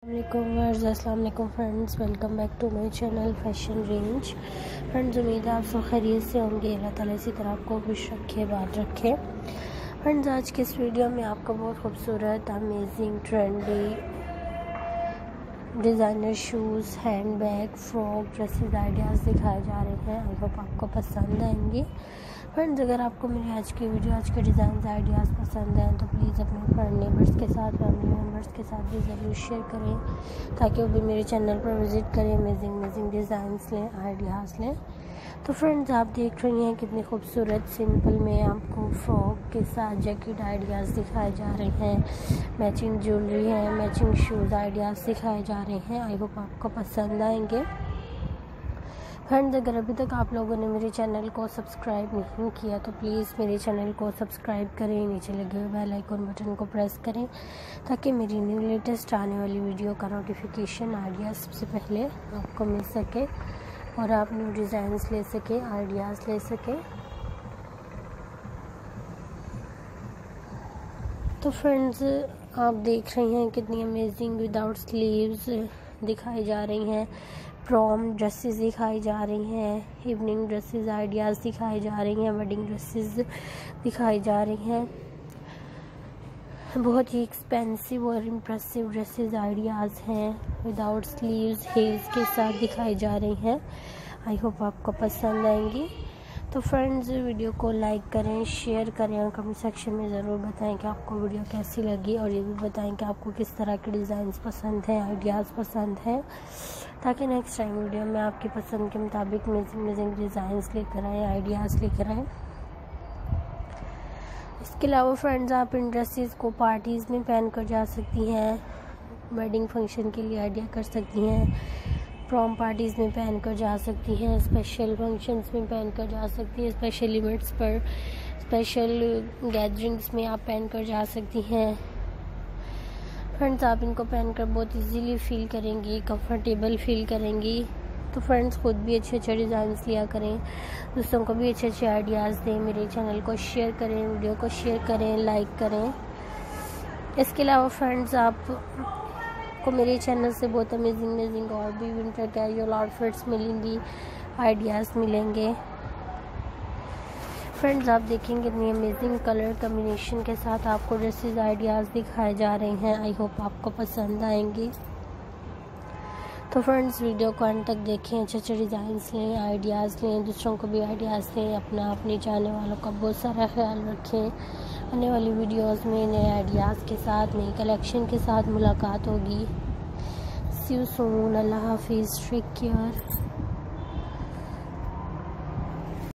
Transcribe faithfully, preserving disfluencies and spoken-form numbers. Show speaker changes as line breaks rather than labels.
वालेकुम अस्सलाम वालेकुम friends, welcome back to my channel fashion range. Friends, उम्मीद है आप सब खैरियत से होंगे। अल्लाह ताला इसी तरह आपको खुश रखे, बात रखे। फ्रेंड्स, आज के इस वीडियो में आपको बहुत खूबसूरत, amazing, trendy designer shoes, hand bag, frock, dresses ideas दिखाए जा रहे हैं। आई होप आपको पसंद आएंगे। फ्रेंड्स, अगर आपको मेरी आज की वीडियो, आज के डिज़ाइन आइडियाज़ पसंद हैं तो प्लीज़ अपने फ्रेंड, नेबर्स के साथ, फैमिली मेम्बर्स के साथ भी ज़रूर शेयर करें ताकि वो भी मेरे चैनल पर विज़िट करें, अमेजिंग अमेजिंग डिज़ाइंस लें, आइडियाज़ लें। तो फ्रेंड्स, आप देख रही हैं कितनी खूबसूरत सिंपल में आपको फ्रॉक के साथ जैकेट आइडियाज़ दिखाए जा रहे हैं, मैचिंग ज्वेलरी है, मैचिंग शूज़ आइडियाज़ दिखाए जा रहे हैं। आई होप आपको पसंद आएंगे। फ्रेंड्स, अगर अभी तक आप लोगों ने मेरे चैनल को सब्सक्राइब नहीं किया तो प्लीज़ मेरे चैनल को सब्सक्राइब करें, नीचे लगे हुए बेल आइकन बटन को प्रेस करें ताकि मेरी न्यू लेटेस्ट आने वाली वीडियो का नोटिफिकेशन आइडिया सबसे पहले आपको मिल सके और आप न्यू डिज़ाइंस ले सके, आइडियाज़ ले सके। तो फ्रेंड्स, आप देख रही हैं कितनी अमेजिंग विदाउट स्लीव्स दिखाई जा रही हैं, प्रॉम ड्रेसेस दिखाई जा रही हैं, इवनिंग ड्रेसेस आइडियाज़ दिखाई जा रही हैं, वेडिंग ड्रेसेस दिखाई जा रही हैं। बहुत ही एक्सपेंसिव और इम्प्रेसिव ड्रेसेस आइडियाज़ हैं, विदाउट स्लीव्स, हील्स के साथ दिखाई जा रही हैं। आई होप आपको पसंद आएंगी। तो फ्रेंड्स, वीडियो को लाइक करें, शेयर करें और कमेंट सेक्शन में ज़रूर बताएं कि आपको वीडियो कैसी लगी और ये भी बताएं कि आपको किस तरह के डिज़ाइंस पसंद हैं, आइडियाज़ पसंद हैं, ताकि नेक्स्ट टाइम वीडियो में आपकी पसंद के मुताबिक अमेजिंग अमेजिंग डिज़ाइंस लेकर आएँ, आइडियाज़ लेकर आएँ। इसके अलावा फ्रेंड्स, आप इन ड्रेसेस को पार्टीज़ में पहन कर जा सकती हैं, वेडिंग फंक्शन के लिए आइडिया कर सकती हैं, प्रॉम पार्टीज़ में पहन कर जा सकती हैं, स्पेशल फंक्शंस में पहन कर जा सकती हैं, स्पेशल इवेंट्स पर, स्पेशल गैदरिंग्स में आप पहन कर जा सकती हैं। फ्रेंड्स, आप इनको पहनकर बहुत इजीली फील करेंगी, कंफर्टेबल फील करेंगी। तो फ्रेंड्स, खुद भी अच्छे अच्छे डिज़ाइंस लिया करें, दूसरों को भी अच्छे अच्छे आइडियाज़ दें, मेरे चैनल को शेयर करें, वीडियो को शेयर करें, लाइक करें। इसके अलावा फ्रेंड्स, आप को मेरे चैनल से बहुत अमेजिंग अमेजिंग और भी विंटर कैजुअल आउटफिट्स मिलेंगी, आइडियाज़ मिलेंगे। फ्रेंड्स, आप देखेंगे कितनी अमेजिंग कलर कम्बिनेशन के साथ आपको ड्रेसेस आइडियाज़ दिखाए जा रहे हैं। आई होप आपको पसंद आएंगी। तो फ्रेंड्स, वीडियो को अंत तक देखें, अच्छे अच्छे डिज़ाइंस लें, आइडियाज़ लें, दूसरों को भी आइडियाज़ दें, अपना अपने चाहने वालों का बहुत सारा ख्याल रखें। आने वाली वीडियोस में नए आइडियाज़ के साथ, नई कलेक्शन के साथ मुलाकात होगी। सी यू सून। अल्लाह हाफिज़, टेक केयर।